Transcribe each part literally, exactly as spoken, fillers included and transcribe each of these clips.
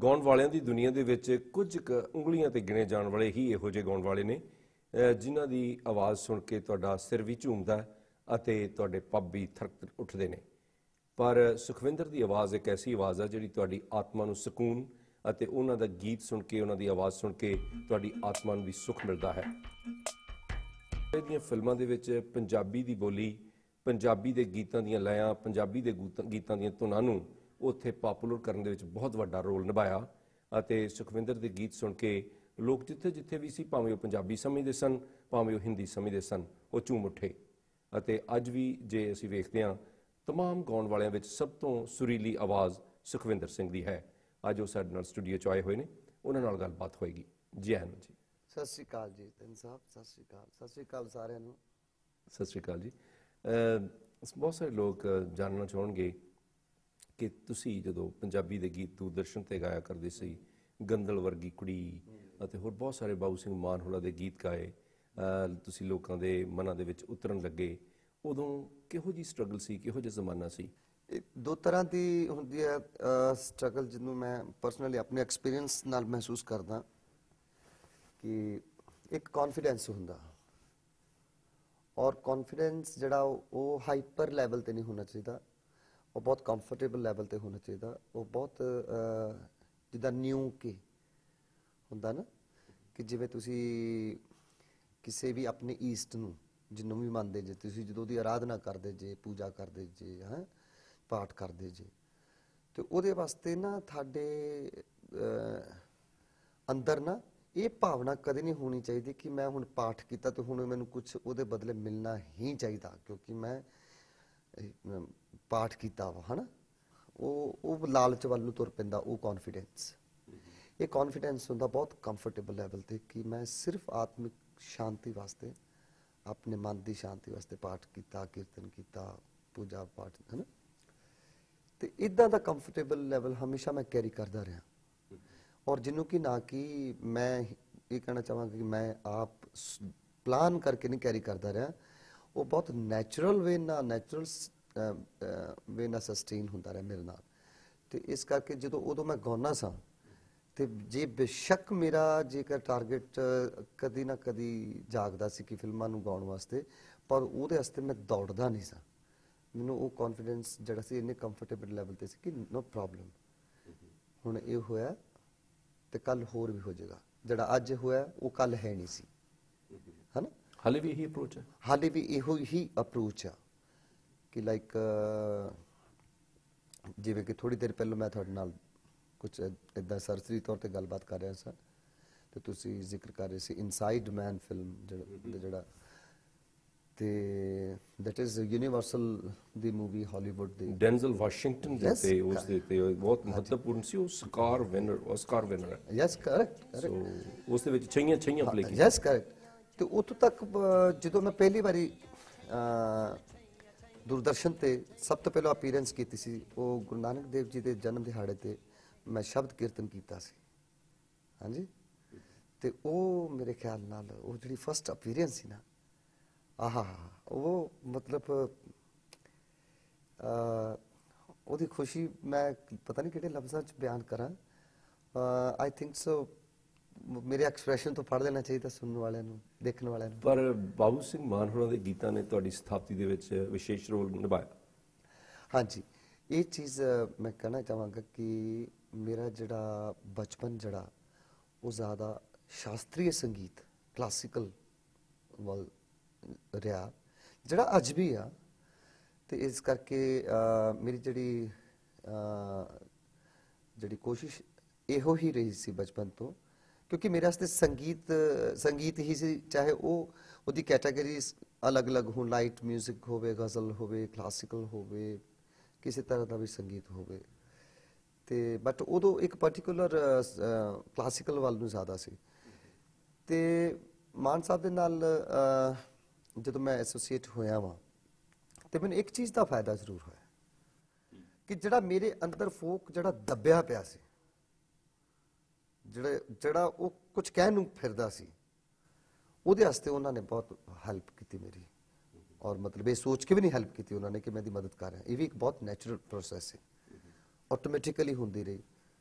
ਗਾਉਣ ਵਾਲਿਆਂ ਦੀ ਦੁਨੀਆ ਦੇ ਵਿੱਚ ਕੁਝ ਕੁ ਉਂਗਲੀਆਂ ਤੇ ਗਿਣੇ ਜਾਣ ਵਾਲੇ ਹੀ ਇਹੋ ਜਿਹੇ ਗਾਉਣ ਵਾਲੇ ਨੇ ਜਿਨ੍ਹਾਂ ਦੀ ਆਵਾਜ਼ ਸੁਣ ਕੇ ਤੁਹਾਡਾ ਸਿਰ ਵੀ ਝੂਮਦਾ ਅਤੇ ਤੁਹਾਡੇ ਪੱਬ ਵੀ ਥਰਕ ਉੱਠਦੇ ਨੇ। ਪਰ ਸੁਖਵਿੰਦਰ ਦੀ ਆਵਾਜ਼ ਇੱਕ ਐਸੀ ਆਵਾਜ਼ ਆ ਜਿਹੜੀ ਤੁਹਾਡੀ ਆਤਮਾ ਨੂੰ ਸਕੂਨ ਅਤੇ ਉਹਨਾਂ ਦਾ ਗੀਤ ਸੁਣ ਕੇ, ਉਹਨਾਂ ਦੀ ਆਵਾਜ਼ ਸੁਣ ਕੇ ਤੁਹਾਡੀ ਆਤਮਾ ਨੂੰ ਵੀ ਸੁੱਖ ਮਿਲਦਾ ਹੈ। ਇਹਦੀਆਂ ਫਿਲਮਾਂ ਦੇ ਵਿੱਚ ਪੰਜਾਬੀ ਦੀ ਬੋਲੀ, ਪੰਜਾਬੀ ਦੇ ਗੀਤਾਂ ਦੀਆਂ ਲੈਆਂ, ਪੰਜਾਬੀ ਦੇ ਗੀਤਾਂ ਦੀਆਂ ਧੁਨਾਂ ਨੂੰ ਉੱਥੇ ਪਾਪੂਲਰ ਕਰਨ ਦੇ ਵਿੱਚ ਬਹੁਤ ਵੱਡਾ ਰੋਲ ਨਿਭਾਇਆ ਅਤੇ ਸੁਖਵਿੰਦਰ ਦੇ ਗੀਤ ਸੁਣ ਕੇ ਲੋਕ ਜਿੱਥੇ ਜਿੱਥੇ ਵੀ ਸੀ, ਭਾਵੇਂ ਉਹ ਪੰਜਾਬੀ ਸਮਝਦੇ ਸਨ, ਭਾਵੇਂ ਉਹ ਹਿੰਦੀ ਸਮਝਦੇ ਸਨ, ਉਹ ਝੂਮ ਉੱਠੇ। ਅਤੇ ਅੱਜ ਵੀ ਜੇ ਅਸੀਂ ਵੇਖਦੇ ਹਾਂ, ਤਮਾਮ ਗਾਉਣ ਵਾਲਿਆਂ ਵਿੱਚ ਸਭ ਤੋਂ ਸੁਰੀਲੀ ਆਵਾਜ਼ ਸੁਖਵਿੰਦਰ ਸਿੰਘ ਦੀ ਹੈ। ਅੱਜ ਉਹ ਸਾਡੇ ਨਾਲ ਸਟੂਡੀਓ 'ਚ ਆਏ ਹੋਏ ਨੇ, ਉਹਨਾਂ ਨਾਲ ਗੱਲਬਾਤ ਹੋਏਗੀ। ਜੀ ਆਇਆਂ ਜੀ। ਸਤਿ ਸ਼੍ਰੀ ਅਕਾਲ ਜੀ ਤਨ ਸਾਹਿਬ, ਸਤਿ ਸ਼੍ਰੀ ਅਕਾਲ। ਸਤਿ ਸ਼੍ਰੀ ਅਕਾਲ ਸਾਰਿਆਂ ਨੂੰ। ਸਤਿ ਸ਼੍ਰੀ ਅਕਾਲ ਜੀ। ਬਹੁਤ ਸਾਰੇ ਲੋਕ ਜਾਣਨਾ ਚਾਹਣਗੇ ਕਿ ਤੁਸੀਂ ਜਦੋਂ ਪੰਜਾਬੀ ਦੇ ਗੀਤ ਦੂਰਦਰਸ਼ਨ 'ਤੇ ਗਾਇਆ ਕਰਦੇ ਸੀ, ਗੰਦਲ ਵਰਗੀ ਕੁੜੀ ਅਤੇ ਹੋਰ ਬਹੁਤ ਸਾਰੇ ਬਾਬੂ ਸਿੰਘ ਮਾਨ ਹੋਰਾਂ ਦੇ ਗੀਤ ਗਾਏ, ਤੁਸੀਂ ਲੋਕਾਂ ਦੇ ਮਨਾਂ ਦੇ ਵਿੱਚ ਉਤਰਨ ਲੱਗੇ, ਉਦੋਂ ਕਿਹੋ ਜਿਹੀ ਸਟਰਗਲ ਸੀ, ਕਿਹੋ ਜਿਹਾ ਜ਼ਮਾਨਾ ਸੀ? ਦੋ ਤਰ੍ਹਾਂ ਦੀ ਹੁੰਦੀ ਹੈ ਸਟਰਗਲ, ਜਿਹਨੂੰ ਮੈਂ ਪਰਸਨਲੀ ਆਪਣੇ ਐਕਸਪੀਰੀਅੰਸ ਨਾਲ ਮਹਿਸੂਸ ਕਰਦਾ ਕਿ ਇੱਕ ਕੌਨਫੀਡੈਂਸ ਹੁੰਦਾ, ਔਰ ਕੌਨਫੀਡੈਂਸ ਜਿਹੜਾ ਉਹ ਹਾਈਪਰ ਲੈਵਲ 'ਤੇ ਨਹੀਂ ਹੋਣਾ ਚਾਹੀਦਾ, ਉਹ ਬਹੁਤ ਕੰਫਰਟੇਬਲ ਲੈਵਲ 'ਤੇ ਹੋਣਾ ਚਾਹੀਦਾ। ਉਹ ਬਹੁਤ ਜਿੱਦਾਂ ਨਿਊ ਕੇ ਹੁੰਦਾ ਨਾ, ਕਿ ਜਿਵੇਂ ਤੁਸੀਂ ਕਿਸੇ ਵੀ ਆਪਣੇ ਈਸਟ ਨੂੰ ਜਿਹਨੂੰ ਵੀ ਮੰਨਦੇ ਜੇ, ਤੁਸੀਂ ਜਦੋਂ ਉਹਦੀ ਆਰਾਧਨਾ ਕਰਦੇ ਜੇ, ਪੂਜਾ ਕਰਦੇ ਜੇ, ਹੈਂ ਪਾਠ ਕਰਦੇ ਜੇ, ਤੇ ਉਹਦੇ ਵਾਸਤੇ ਨਾ ਤੁਹਾਡੇ ਅੰਦਰ ਨਾ ਇਹ ਭਾਵਨਾ ਕਦੇ ਨਹੀਂ ਹੋਣੀ ਚਾਹੀਦੀ ਕਿ ਮੈਂ ਹੁਣ ਪਾਠ ਕੀਤਾ ਤੇ ਹੁਣ ਮੈਨੂੰ ਕੁਝ ਉਹਦੇ ਬਦਲੇ ਮਿਲਣਾ ਹੀ ਚਾਹੀਦਾ ਕਿਉਂਕਿ ਮੈਂ ਪਾਠ ਕੀਤਾ ਵਾ, ਹੈ ਨਾ। ਉਹ ਉਹ ਲਾਲਚ ਵੱਲ ਨੂੰ ਤੁਰ ਪੈਂਦਾ ਉਹ ਕੌਨਫੀਡੈਂਸ। ਇਹ ਕੌਨਫੀਡੈਂਸ ਹੁੰਦਾ ਬਹੁਤ ਕੰਫਰਟੇਬਲ ਲੈਵਲ 'ਤੇ ਕਿ ਮੈਂ ਸਿਰਫ ਆਤਮਿਕ ਸ਼ਾਂਤੀ ਵਾਸਤੇ, ਆਪਣੇ ਮਨ ਦੀ ਸ਼ਾਂਤੀ ਵਾਸਤੇ ਪਾਠ ਕੀਤਾ, ਕੀਰਤਨ ਕੀਤਾ, ਪੂਜਾ ਪਾਠ, ਹੈ ਨਾ। ਅਤੇ ਇੱਦਾਂ ਦਾ ਕੰਫਰਟੇਬਲ ਲੈਵਲ ਹਮੇਸ਼ਾ ਮੈਂ ਕੈਰੀ ਕਰਦਾ ਰਿਹਾ, ਔਰ ਜਿਹਨੂੰ ਕਿ ਨਾ ਕਿ ਮੈਂ ਇਹ ਕਹਿਣਾ ਚਾਹਾਂਗਾ ਕਿ ਮੈਂ ਆਪ ਪਲਾਨ ਕਰਕੇ ਨਹੀਂ ਕੈਰੀ ਕਰਦਾ ਰਿਹਾ, ਉਹ ਬਹੁਤ ਨੈਚੁਰਲ ਵੇ ਨਾਲ ਨੈਚੁਰਲ ਵੇ ਨਾਲ ਸਸਟੇਨ ਹੁੰਦਾ ਰਿਹਾ ਮੇਰੇ ਨਾਲ। ਅਤੇ ਇਸ ਕਰਕੇ ਜਦੋਂ ਉਦੋਂ ਮੈਂ ਗਾਉਂਦਾ ਸਾਂ, ਅਤੇ ਜੇ ਬੇਸ਼ੱਕ ਮੇਰਾ ਜੇਕਰ ਟਾਰਗੇਟ ਕਦੀ ਨਾ ਕਦੀ ਜਾਗਦਾ ਸੀ ਕਿ ਫਿਲਮਾਂ ਨੂੰ ਗਾਉਣ ਵਾਸਤੇ, ਪਰ ਉਹਦੇ ਵਾਸਤੇ ਮੈਂ ਦੌੜਦਾ ਨਹੀਂ ਸਾਂ। ਮੈਨੂੰ ਉਹ ਕੌਨਫੀਡੈਂਸ ਜਿਹੜਾ ਸੀ ਇੰਨੇ ਕੰਫਰਟੇਬਲ ਲੈਵਲ 'ਤੇ ਸੀ ਕਿ ਨੋ ਪ੍ਰੋਬਲਮ, ਹੁਣ ਇਹ ਹੋਇਆ ਤੇ ਕੱਲ ਹੋਰ ਵੀ ਹੋ ਜਾਏਗਾ, ਜਿਹੜਾ ਅੱਜ ਹੋਇਆ ਉਹ ਕੱਲ ਹੈ ਨਹੀਂ ਸੀ, ਹੈ ਨਾ। ਹਾਲੇ ਵੀ ਇਹੀ ਅਪਰੋਚ ਹੈ? ਹਾਲੇ ਵੀ ਇਹੋ ਹੀ ਅਪਰੋਚ ਆ ਕਿ ਲਾਈਕ ਜਿਵੇਂ ਕਿ ਥੋੜ੍ਹੀ ਦੇਰ ਪਹਿਲਾਂ ਮੈਂ ਤੁਹਾਡੇ ਨਾਲ ਕੁਛ ਇੱਦਾਂ ਸਰਸਰੀ ਤੌਰ 'ਤੇ ਗੱਲਬਾਤ ਕਰ ਰਿਹਾ ਸਾਂ, ਅਤੇ ਤੁਸੀਂ ਜ਼ਿਕਰ ਕਰ ਰਹੇ ਸੀ ਇਨਸਾਈਡ ਮੈਨ ਫਿਲਮ ਜਿਹੜਾ ਜਿਹੜਾ ਤੇ ਦੈਟ ਇਜ਼ ਯੂਨੀਵਰਸਲ ਦੀ ਮੂਵੀ ਹਾਲੀਵੁੱਡ ਦੀ, ਡੈਨਜ਼ਲ ਵਾਸ਼ਿੰਗਟਨ ਦੇ ਤੇ ਉਸ ਦੇ ਤੇ ਬਹੁਤ ਮਹੱਤਵਪੂਰਨ ਸੀ। ਉਹ ਸਕਾਰ ਵਿਨਰ, ਆਸਕਾਰ ਵਿਨਰ ਹੈ। Yes correct. ਸੋ ਉਸ ਦੇ ਵਿੱਚ ਛਈਆਂ ਛਈਆਂ ਪਲੇ ਕੀਤੀਆਂ। Yes correct. ਤੇ ਉੱਥੋਂ ਤੱਕ ਜਦੋਂ ਮੈਂ ਪਹਿਲੀ ਵਾਰੀ ਦੂਰਦਰਸ਼ਨ 'ਤੇ ਸਭ ਤੋਂ ਪਹਿਲਾਂ ਅਪੀਅਰੈਂਸ ਕੀਤੀ ਸੀ, ਉਹ ਗੁਰੂ ਨਾਨਕ ਦੇਵ ਜੀ ਦੇ ਜਨਮ ਦਿਹਾੜੇ 'ਤੇ ਮੈਂ ਸ਼ਬਦ ਕੀਰਤਨ ਕੀਤਾ ਸੀ, ਹਾਂਜੀ। ਅਤੇ ਉਹ ਮੇਰੇ ਖਿਆਲ ਨਾਲ ਉਹ ਜਿਹੜੀ ਫਸਟ ਅਪੀਅਰੈਂਸ ਸੀ ਨਾ, ਆਹਾ ਉਹ ਮਤਲਬ ਉਹਦੀ ਖੁਸ਼ੀ ਮੈਂ ਪਤਾ ਨਹੀਂ ਕਿਹੜੇ ਲਫ਼ਜ਼ਾਂ 'ਚ ਬਿਆਨ ਕਰਾਂ। ਆਈ ਥਿੰਕ ਸੋ ਮੇਰੇ ਐਕਸਪ੍ਰੈਸ਼ਨ ਤੋਂ ਪੜ੍ਹ ਲੈਣਾ ਚਾਹੀਦਾ ਸੁਣਨ ਵਾਲਿਆਂ ਨੂੰ, ਦੇਖਣ ਵਾਲਿਆਂ ਨੂੰ। ਪਰ ਬਾਬੂ ਸਿੰਘ ਮਾਨ ਹੋਰਾਂ ਦੇ ਗੀਤਾਂ ਨੇ ਤੁਹਾਡੀ ਸਥਾਪਤੀ ਦੇ ਵਿੱਚ ਵਿਸ਼ੇਸ਼ ਰੋਲ ਨਿਭਾਇਆ। ਹਾਂਜੀ, ਇਹ ਚੀਜ਼ ਮੈਂ ਕਹਿਣਾ ਚਾਹਾਂਗਾ ਕਿ ਮੇਰਾ ਜਿਹੜਾ ਬਚਪਨ ਜਿਹੜਾ ਉਹ ਜ਼ਿਆਦਾ ਸ਼ਾਸਤਰੀ ਸੰਗੀਤ, ਕਲਾਸੀਕਲ ਵੱਲ ਰਿਹਾ, ਜਿਹੜਾ ਅੱਜ ਵੀ ਆ। ਅਤੇ ਇਸ ਕਰਕੇ ਮੇਰੀ ਜਿਹੜੀ ਜਿਹੜੀ ਕੋਸ਼ਿਸ਼ ਇਹੋ ਹੀ ਰਹੀ ਸੀ ਬਚਪਨ ਤੋਂ, ਕਿਉਂਕਿ ਮੇਰੇ ਵਾਸਤੇ ਸੰਗੀਤ ਸੰਗੀਤ ਹੀ ਸੀ, ਚਾਹੇ ਉਹ ਉਹਦੀ ਕੈਟਾਗਰੀਜ਼ ਅਲੱਗ ਅਲੱਗ ਹੋਣ, ਲਾਈਟ ਮਿਊਜ਼ਿਕ ਹੋਵੇ, ਗਜ਼ਲ ਹੋਵੇ, ਕਲਾਸੀਕਲ ਹੋਵੇ, ਕਿਸੇ ਤਰ੍ਹਾਂ ਦਾ ਵੀ ਸੰਗੀਤ ਹੋਵੇ। ਅਤੇ ਬਟ ਉਦੋਂ ਇੱਕ ਪਰਟੀਕੂਲਰ ਕਲਾਸੀਕਲ ਵੱਲ ਨੂੰ ਜ਼ਿਆਦਾ ਸੀ। ਅਤੇ ਮਾਨ ਸਾਹਿਬ ਦੇ ਨਾਲ ਜਦੋਂ ਮੈਂ ਐਸੋਸੀਏਟ ਹੋਇਆ ਵਾਂ, ਅਤੇ ਮੈਨੂੰ ਇੱਕ ਚੀਜ਼ ਦਾ ਫਾਇਦਾ ਜ਼ਰੂਰ ਹੋਇਆ ਕਿ ਜਿਹੜਾ ਮੇਰੇ ਅੰਦਰ ਫੋਕ ਜਿਹੜਾ ਦੱਬਿਆ ਪਿਆ ਸੀ, ਜਿਹੜਾ ਜਿਹੜਾ ਉਹ ਕੁਝ ਕਹਿਣ ਨੂੰ ਫਿਰਦਾ ਸੀ, ਉਹਦੇ ਵਾਸਤੇ ਉਹਨਾਂ ਨੇ ਬਹੁਤ ਹੈਲਪ ਕੀਤੀ ਮੇਰੀ, ਔਰ ਮਤਲਬ ਇਹ ਸੋਚ ਕੇ ਵੀ ਨਹੀਂ ਹੈਲਪ ਕੀਤੀ ਉਹਨਾਂ ਨੇ ਕਿ ਮੈਂ ਇਹਦੀ ਮਦਦ ਕਰ ਰਿਹਾ। ਇਹ ਵੀ ਇੱਕ ਬਹੁਤ ਨੈਚੁਰਲ ਪ੍ਰੋਸੈਸ ਹੈ, ਆਟੋਮੈਟਿਕਲੀ ਹੁੰਦੀ ਰਹੀ।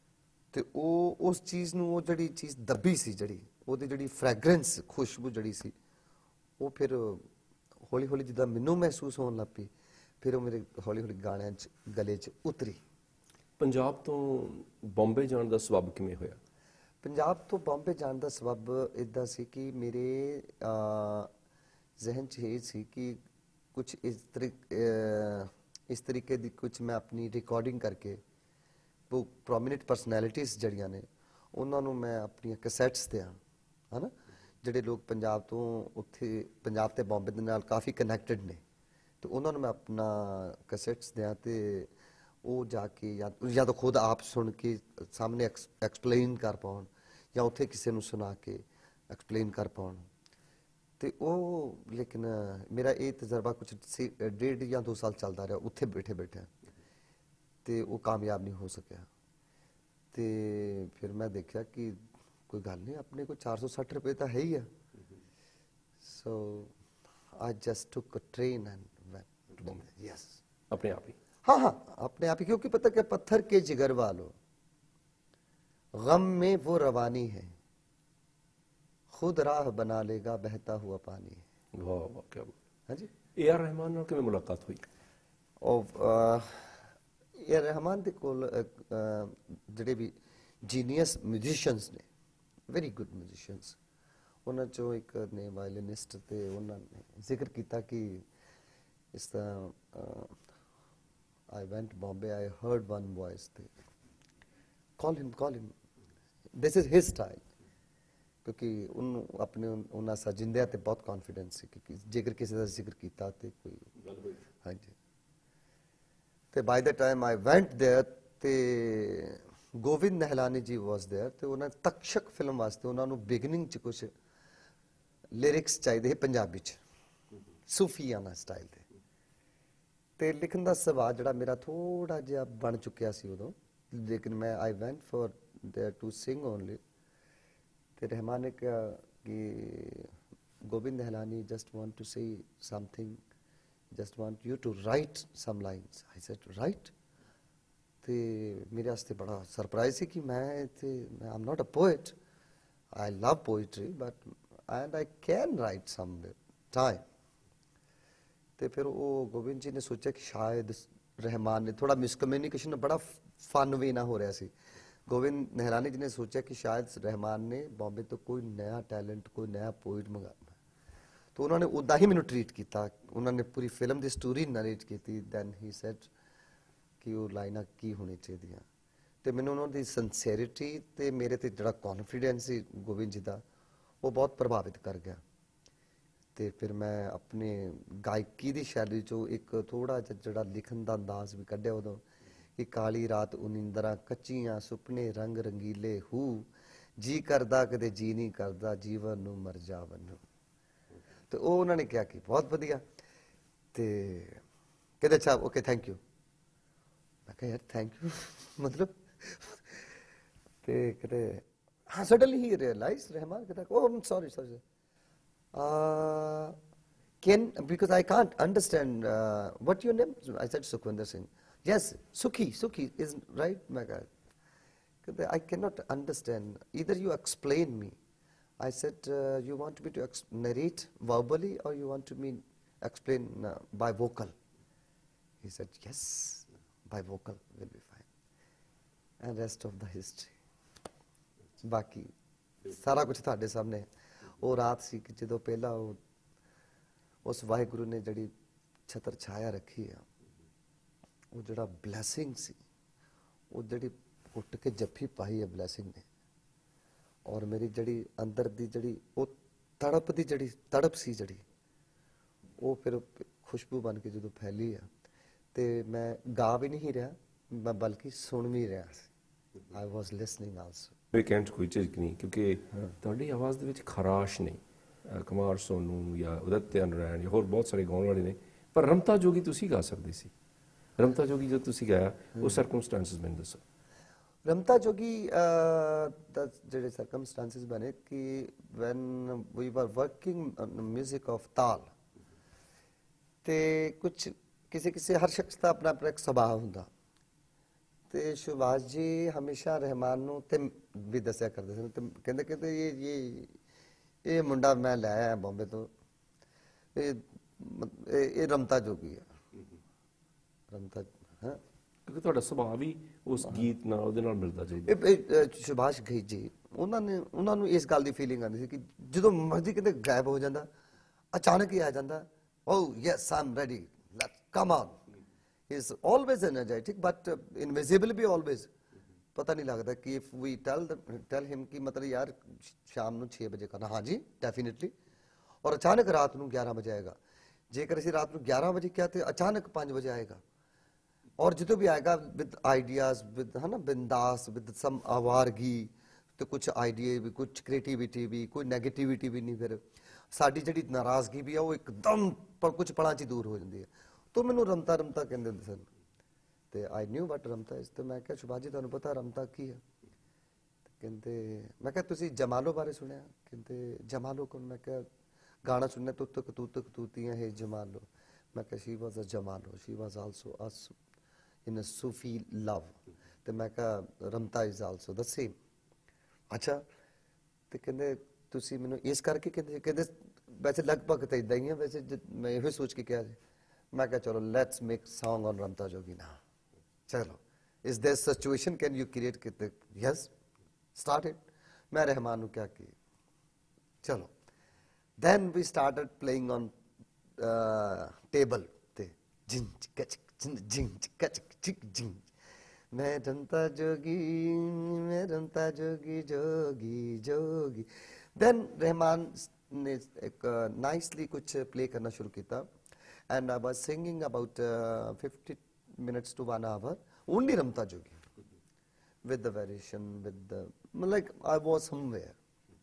ਤੇ ਉਹ ਉਸ ਚੀਜ਼ ਨੂੰ, ਉਹ ਜਿਹੜੀ ਚੀਜ਼ ਦੱਬੀ ਸੀ, ਜਿਹੜੀ ਉਹਦੀ ਜਿਹੜੀ ਫ੍ਰੈਗਰੈਂਸ, ਖੁਸ਼ਬੂ ਜਿਹੜੀ ਸੀ, ਉਹ ਫਿਰ ਹੌਲੀ ਹੌਲੀ ਜਿੱਦਾਂ ਮੈਨੂੰ ਮਹਿਸੂਸ ਹੋਣ ਲੱਗ ਪਈ, ਫਿਰ ਉਹ ਮੇਰੇ ਹੌਲੀ ਹੌਲੀ ਗਾਣਿਆਂ 'ਚ, ਗਲੇ 'ਚ ਉਤਰੀ। ਪੰਜਾਬ ਤੋਂ ਬੰਬੇ ਜਾਣ ਦਾ ਸਬਬ ਕਿਵੇਂ ਹੋਇਆ? ਪੰਜਾਬ ਤੋਂ ਬੰਬੇ ਜਾਣ ਦਾ ਸਬਬ ਇੱਦਾਂ ਸੀ ਕਿ ਮੇਰੇ ਅਹ, ਜ਼ਿਹਨ 'ਚ ਇਹ ਸੀ ਕਿ ਕੁਝ ਇਸ ਤਰੀਕੇ ਇਸ ਤਰੀਕੇ ਦੀ ਕੁਝ ਮੈਂ ਆਪਣੀ ਰਿਕਾਰਡਿੰਗ ਕਰਕੇ, ਉਹ ਪ੍ਰੋਮੀਨੈਂਟ ਪਰਸਨੈਲਿਟੀਜ਼ ਜਿਹੜੀਆਂ ਨੇ ਉਹਨਾਂ ਨੂੰ ਮੈਂ ਆਪਣੀਆਂ ਕੈਸੈਟਸ ਦਿਆਂ, ਹੈ ਨਾ, ਜਿਹੜੇ ਲੋਕ ਪੰਜਾਬ ਤੋਂ ਉੱਥੇ, ਪੰਜਾਬ ਤੇ ਬੰਬੇ ਦੇ ਨਾਲ ਕਾਫੀ ਕਨੈਕਟਡ ਨੇ, ਤੇ ਉਹਨਾਂ ਨੂੰ ਮੈਂ ਆਪਣਾ ਕੈਸੈਟਸ ਦਿਆਂ ਤੇ ਉਹ ਜਾ ਕੇ ਜਾਂ ਜਾਂ ਤਾਂ ਖੁਦ ਆਪ ਸੁਣ ਕੇ ਸਾਹਮਣੇ ਐਕਸਪਲੇਨ ਕਰ ਪਾਉਣ, ਜਾਂ ਉੱਥੇ ਕਿਸੇ ਨੂੰ ਸੁਣਾ ਕੇ ਐਕਸਪਲੇਨ ਕਰ ਪਾਉਣ। ਤੇ ਉਹ ਲੇਕਿਨ ਮੇਰਾ ਇਹ ਤਜਰਬਾ ਕੁਝ ਡੇਢ ਜਾਂ ਦੋ ਸਾਲ ਚੱਲਦਾ ਰਿਹਾ ਉੱਥੇ ਬੈਠੇ ਬੈਠੇ, ਤੇ ਉਹ ਕਾਮਯਾਬ ਨਹੀਂ ਹੋ ਸਕਿਆ। ਤੇ ਫਿਰ ਮੈਂ ਦੇਖਿਆ ਕਿ ਕੋਈ ਗੱਲ ਨਹੀਂ, ਆਪਣੇ ਕੋਲ ਚਾਰ ਸੌ ਸੱਠ ਰੁਪਏ ਤਾਂ ਹੈ ਹੀ ਆ। So I just took a train and went Bombay. Yes, ਆਪਣੇ ਆਪ ਹੀ? हाँ हाँ, अपने आप ही, क्योंकि पता क्या, पत्थर के जिगर वालों, गम में वो रवानी है, खुद राह बना लेगा बहता हुआ पानी है। वाह वाह, क्या बात। हाँ जी। ए आर रहमान ਨਾਲ ਕਿਵੇਂ ਮੁਲਾਕਾਤ ਹੋਈ? और ए आर रहमान ਦੇ ਕੋਲ ਜਿਹੜੇ ਵੀ ਜੀਨੀਅਸ ਮਿਊਜ਼ੀਸ਼ੀਅਨਸ ਨੇ, ਵੈਰੀ ਗੁੱਡ ਮਿਊਜ਼ੀਸ਼ੀਅਨਸ, ਉਹਨਾਂ ਚੋਂ ਇੱਕ ਨੇ ਵਾਇਲਿਨਿਸਟ, ਤੇ ਉਹਨਾਂ ਨੇ ਜ਼ਿਕਰ ਕੀਤਾ ਕਿ ਇਸ ਤਰ੍ਹਾਂ I went Bombay, I heard one voice, call him, call him, this is his style, ਕਿਉਂਕਿ ਉਹਨੂੰ ਆਪਣੇ ਉਹਨਾਂ ਸਜਿੰਦਿਆਂ ਤੇ ਬਹੁਤ ਕੌਨਫੀਡੈਂਸ ਸੀ ਕਿ ਜੇਕਰ ਕਿਸੇ ਦਾ ਜ਼ਿਕਰ ਕੀਤਾ ਤੇ ਕੋਈ ਗੱਲ ਹੋਈ। ਹਾਂਜੀ। ਤੇ ਬਾਈ ਦ ਟਾਈਮ ਆਈ ਵੈਂਟ ਦੇਅਰ, ਤੇ ਗੋਵਿੰਦ ਨਿਹਲਾਨੀ ਜੀ ਵਾਸ ਦੇਅਰ, ਤੇ ਉਹਨਾਂ ਤਕਸ਼ਕ ਫਿਲਮ ਵਾਸਤੇ ਉਹਨਾਂ ਨੂੰ ਬਿਗਨਿੰਗ 'ਚ ਕੁਝ ਲਿਰਿਕਸ ਚਾਹੀਦੇ ਸੀ ਪੰਜਾਬੀ 'ਚ, ਸੂਫੀਆਨਾ ਸਟਾਈਲ ਦੇ। ਤੇ ਲਿਖਣ ਦਾ ਸੁਭਾਅ ਜਿਹੜਾ ਮੇਰਾ ਥੋੜਾ ਜਿਹਾ ਬਣ ਚੁੱਕਿਆ ਸੀ ਉਦੋਂ, ਲੇਕਿਨ ਮੈਂ I went for there to sing only. ਤੇ ਰਹਿਮਾਨ ਨੇ ਕਿਹਾ ਕਿ Govind Nihalani just want to say something, just want you to write some lines. I said right. ਤੇ ਮੇਰੇ ਵਾਸਤੇ ਬੜਾ ਸਰਪ੍ਰਾਈਜ਼ ਸੀ ਕਿ ਮੈਂ ਇੱਥੇ, I am not a poet, I love poetry, but and I can write some time. ਤੇ ਫਿਰ ਉਹ ਗੋਬਿੰਦ ਜੀ ਨੇ ਸੋਚਿਆ ਕਿ ਸ਼ਾਇਦ ਰਹਿਮਾਨ ਨੇ ਥੋੜਾ ਮਿਸਕਮਿਊਨੀਕੇਸ਼ਨ ਬੜਾ ਫਨ ਵੇ ਨਾ ਹੋ ਰਿਹਾ ਸੀ। ਗੋਬਿੰਦ ਨਿਹਲਾਨੀ ਜੀ ਨੇ ਸੋਚਿਆ ਕਿ ਸ਼ਾਇਦ ਰਹਿਮਾਨ ਨੇ ਬੰਬੇ ਤੋਂ ਕੋਈ ਨया ਟੈਲੈਂਟ, ਕੋਈ ਨया ਪੋਇਟ ਮੰਗਾਉਣਾ, ਤਾਂ ਉਹਨਾਂ ਨੇ ਉੱਦਾਂ ਹੀ ਮੈਨੂੰ ਟਰੀਟ ਕੀਤਾ। ਉਹਨਾਂ ਨੇ ਪੂਰੀ ਫਿਲਮ ਦੀ ਸਟੋਰੀ ਨਰੇਟ ਕੀਤੀ। ਦੈਨ ਹੀ ਸੈਡ ਕਿ ਉਹ ਲਾਈਨਾਂ ਕੀ ਹੋਣੀ ਚਾਹੀਦੀਆਂ, ਤੇ ਮੈਨੂੰ ਉਹਨਾਂ ਦੀ ਸਿੰਸੀਅਰਿਟੀ ਤੇ ਮੇਰੇ ਤੇ ਜਿਹੜਾ ਕੌਨਫੀਡੈਂਸ ਸੀ ਗੋਬਿੰਦ ਜੀ ਦਾ, ਉਹ ਬਹੁਤ ਪ੍ਰਭਾਵਿਤ ਕਰ ਗਿਆ। ਤੇ ਫਿਰ ਮੈਂ ਆਪਣੇ ਗਾਇਕੀ ਦੀ ਸ਼ੈਲੀ 'ਚੋਂ ਇੱਕ ਥੋੜਾ ਜਿਹਾ ਜਿਹੜਾ ਲਿਖਣ ਦਾ ਅੰਦਾਜ਼ ਵੀ ਕੱਢਿਆ ਉਦੋਂ, ਕਿ ਕਾਲੀ ਰਾਤ ਉਨੀਂਦਰਾਂ ਕੱਚੀਆਂ, ਸੁਪਨੇ ਰੰਗ ਰੰਗੀਲੇ ਹੂ, ਜੀ ਕਰਦਾ ਕਦੇ ਜੀ ਨਹੀਂ ਕਰਦਾ, ਜੀਵਨ ਨੂੰ ਮਰ ਜਾਵਨ ਨੂੰ। ਤੇ ਉਹ ਉਹਨਾਂ ਨੇ ਕਿਹਾ ਕਿ ਬਹੁਤ ਵਧੀਆ। ਤੇ ਕਹਿੰਦੇ ਅੱਛਾ ਓਕੇ ਥੈਂਕ ਯੂ। ਮੈਂ ਕਿਹਾ ਯਾਰ ਥੈਂਕ ਯੂ ਮਤਲਬ, ਤੇ ਕਹਿੰਦੇ ਹਾਂ ਸਡਨਲੀ ਹੀ ਰਿਅਲਾਈਜ਼ ਰਹਿਮਾਨ ਕਹਿੰਦਾ oh sorry sorry Uh, can, because I can't understand, uh, what your name? I said Sukhwinder Singh. Yes, Sukhi, Sukhi is right, my God. I cannot understand. Either you explain me. I said, uh, you want me to ex narrate verbally, or you want to me explain uh, by vocal? He said, yes, by vocal will be fine. And rest of the history. Baki, sara kuch ਤੁਹਾਡੇ ਸਾਹਮਣੇ। ਉਹ ਰਾਤ ਸੀ ਕਿ ਜਦੋਂ ਪਹਿਲਾਂ ਉਹ ਉਸ ਵਾਹਿਗੁਰੂ ਨੇ ਜਿਹੜੀ ਛਤਰ ਛਾਇਆ ਰੱਖੀ ਆ, ਉਹ ਜਿਹੜਾ ਬਲੈਸਿੰਗ ਸੀ, ਉਹ ਜਿਹੜੀ ਉੱਠ ਕੇ ਜੱਫੀ ਪਾਈ ਹੈ ਬਲੈਸਿੰਗ ਨੇ, ਔਰ ਮੇਰੀ ਜਿਹੜੀ ਅੰਦਰ ਦੀ ਜਿਹੜੀ ਉਹ ਤੜਪ ਦੀ ਜਿਹੜੀ ਤੜਪ ਸੀ ਜਿਹੜੀ, ਉਹ ਫਿਰ ਖੁਸ਼ਬੂ ਬਣ ਕੇ ਜਦੋਂ ਫੈਲੀ ਆ, ਤੇ ਮੈਂ ਗਾ ਵੀ ਨਹੀਂ ਰਿਹਾ, ਮੈਂ ਬਲਕਿ ਸੁਣ ਵੀ ਰਿਹਾ ਸੀ। ਆਈ ਵਾਸ ਲਿਸਨਿੰਗ ਆਲਸੋ। ਮੇਰੇ ਕਹਿਣ 'ਚ ਕੋਈ ਝਿਜਕ ਨਹੀਂ, ਕਿਉਂਕਿ ਤੁਹਾਡੀ ਆਵਾਜ਼ ਦੇ ਵਿੱਚ ਖਰਾਸ਼ ਨਹੀਂ। ਕੁਮਾਰ ਸੋਨੂ ਜਾਂ ਉਦਿਤ ਨਾਰਾਇਣ ਜਾਂ ਹੋਰ ਬਹੁਤ ਸਾਰੇ ਗਾਉਣ ਵਾਲੇ ਨੇ, ਪਰ ਰਮਤਾ ਜੋਗੀ ਤੁਸੀਂ ਗਾ ਸਕਦੇ ਸੀ। ਰਮਤਾ ਜੋਗੀ ਜਦ ਤੁਸੀਂ ਗਾਇਆ, ਉਹ ਸਰਕਮਸਟੈਂਸਿਸ ਮੈਨੂੰ ਦੱਸੋ। ਰਮਤਾ ਜੋਗੀ ਦਾ ਜਿਹੜੇ ਸਰਕਮਸਟੈਂਸਿਸ ਬਣੇ ਕਿ ਵੈਨ ਵੀ ਵਰ ਵਰਕਿੰਗ ਮਿਊਜ਼ਿਕ ਆਫ ਤਾਲ, ਤੇ ਕੁਝ ਕਿਸੇ ਕਿਸੇ ਹਰ ਸ਼ਖਸ ਦਾ ਆਪਣਾ ਆਪਣਾ ਇੱਕ ਸੁਭਾਅ ਹੁੰਦਾ, ਤੇ ਸੁਭਾਸ਼ ਜੀ ਹਮੇਸ਼ਾ ਰਹਿਮਾਨ ਨੂੰ ਤੇ ਵੀ ਦੱਸਿਆ ਕਰਦੇ ਸਨ ਤੇ ਕਹਿੰਦੇ ਕਹਿੰਦੇ ਇਹ ਇਹ ਇਹ ਮੁੰਡਾ ਮੈਂ ਲੈ ਆਇਆ ਬੰਬੇ ਤੋਂ, ਇਹ ਇਹ ਇਹ ਰਮਤਾ ਜੋਗੀ ਆ। ਰਮਤਾ ਹਾਂ, ਕਿਉਂਕਿ ਤੁਹਾਡਾ ਸੁਭਾਅ ਵੀ ਉਸ ਗੀਤ ਨਾਲ ਉਹਦੇ ਨਾਲ ਮਿਲਦਾ ਜੁਲਦਾ। ਇਹ ਇਹ ਸੁਭਾਸ਼ ਘਈ ਜੀ ਉਹਨਾਂ ਨੇ ਉਹਨਾਂ ਨੂੰ ਇਸ ਗੱਲ ਦੀ ਫੀਲਿੰਗ ਆਉਂਦੀ ਸੀ ਕਿ ਜਦੋਂ ਮਰਜ਼ੀ ਕਿਤੇ ਗਾਇਬ ਹੋ ਜਾਂਦਾ, ਅਚਾਨਕ ਹੀ ਆ ਜਾਂਦਾ, oh yes I am ready, let's come on. He is always energetic but invisible ਵੀ ਆਲਵੇਜ਼। ਪਤਾ ਨਹੀਂ ਲੱਗਦਾ ਕਿ ਇਫ ਵੀ ਟੈਲ ਟੈਲ ਹਿਮ ਕਿ ਮਤਲਬ ਯਾਰ ਸ਼ਾਮ ਨੂੰ ਛੇ ਵਜੇ ਕਰਨਾ, ਹਾਂਜੀ ਡੈਫੀਨਿਟਲੀ, ਔਰ ਅਚਾਨਕ ਰਾਤ ਨੂੰ ਗਿਆਰਾਂ ਵਜੇ ਆਏਗਾ। ਜੇਕਰ ਅਸੀਂ ਰਾਤ ਨੂੰ ਗਿਆਰਾਂ ਵਜੇ ਕਿਹਾ ਤੇ ਅਚਾਨਕ ਪੰਜ ਵਜੇ ਆਏਗਾ, ਔਰ ਜਦੋਂ ਵੀ ਆਏਗਾ ਵਿਦ ਆਈਡੀਆਜ਼, ਵਿਦ ਹੈ ਨਾ ਬਿੰਦਾਸ, ਵਿਦ ਸਮ ਆਵਾਰਗੀ ਤੇ ਕੁਝ ਆਈਡੀਏ ਵੀ, ਕੁਝ ਕ੍ਰੀਏਟੀਵਿਟੀ ਵੀ, ਕੋਈ ਨੈਗੇਟਿਵਿਟੀ ਵੀ ਨਹੀਂ। ਫਿਰ ਸਾਡੀ ਜਿਹੜੀ ਨਾਰਾਜ਼ਗੀ ਵੀ ਆ ਉਹ ਇੱਕਦਮ ਪਰ ਕੁਝ ਪਲਾਂ 'ਚ ਹੀ ਦੂਰ ਹੋ ਜਾਂਦੀ ਹੈ। ਤਾਂ ਮੈਨੂੰ ਰਮਤਾ ਰਮਤਾ ਕਹਿੰਦੇ ਹੁੰਦੇ ਸਨ ਤੇ ਆਈ ਨਿਊ ਵਟ ਰਮਤਾ ਇਸ। ਤੇ ਮੈਂ ਕਿਹਾ ਸੁਭਾਸ਼ ਜੀ ਤੁਹਾਨੂੰ ਪਤਾ ਰਮਤਾ ਕੀ ਹੈ? ਕਹਿੰਦੇ, ਮੈਂ ਕਿਹਾ ਤੁਸੀਂ ਜਮਾਲੋ ਬਾਰੇ ਸੁਣਿਆ? ਕਹਿੰਦੇ ਜਮਾਲੋ ਕੌਣ? ਮੈਂ ਕਿਹਾ ਗਾਣਾ ਸੁਣਿਆ ਤੁੱਤ ਕਤੂਤ ਕਤੂਤੀਆਂ ਹੈ ਜਮਾਲੋ। ਮੈਂ ਕਿਹਾ she was a Jamalo, she was also as in a Sufi love. ਤੇ ਮੈਂ ਕਿਹਾ Ramta is also the same. ਅੱਛਾ, ਤੇ ਕਹਿੰਦੇ ਤੁਸੀਂ ਮੈਨੂੰ ਇਸ ਕਰਕੇ ਕਹਿੰਦੇ ਕਹਿੰਦੇ ਵੈਸੇ ਲਗਭਗ ਤਾਂ ਇਦਾਂ ਹੀ ਹੈ, ਵੈਸੇ ਮੈਂ ਇਹੋ ਸੋਚ ਕੇ ਕਿਹਾ ਜੀ। ਮੈਂ ਕਿਹਾ ਚਲੋ let's make song on Ramta Jogi ਨਾ, ਚਲੋ ਇਸ this situation can you create? ਕਿਤੇ ਯੈਸ ਸਟਾਰਟ ਇਟ। ਮੈਂ ਰਹਿਮਾਨ ਨੂੰ ਕਿਹਾ ਕਿ ਚਲੋ, then we started playing on uh, table ਤੇ ਜਿੰ ਚਿਕ ਜਿੰ ਜਿੰ ਚਿਕ ਚਿਕ ਜਿੰ। ਮੈਂ ਰਮਤਾ ਜੋਗੀ, ਮੈਂ ਰਮਤਾ ਜੋਗੀ ਜੋਗੀ ਜੋਗੀ। then ਰਹਿਮਾਨ ਨੇ ਇੱਕ ਨਾਈਸਲੀ ਕੁਛ ਪਲੇ ਕਰਨਾ ਸ਼ੁਰੂ ਕੀਤਾ and I was singing about uh, fifty minutes to one hour only Ramta Jogi with the variation, with the like I was somewhere.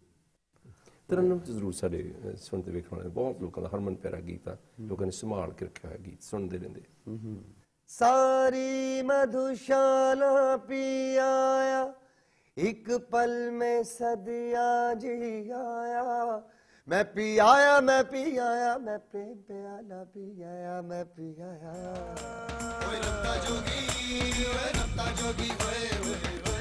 Tarannum ਚ ਜ਼ਰੂਰ ਸਾਡੇ ਅਹ, ਸੁਣਦੇ ਵੇਖਣ ਵਾਲੇ ਬਹੁਤ ਲੋਕਾਂ ਦਾ ਹਰਮਨ ਪਿਆਰਾ ਗੀਤ ਆ, ਲੋਕਾਂ ਨੇ ਸੰਭਾਲ ਕੇ ਰੱਖਿਆ ਹੋਇਆ ਗੀਤ ਸੁਣਦੇ ਰਹਿੰਦੇ। सारी मधुशाला पी आया, एक पल में सदिया जी आया। मैं पी आया, मैं पी आया, मैं प्रेम प्याला पी आया, मैं पी आया। ओए रमता जोगी, ओए रमता जोगी, ओए ओए ओए।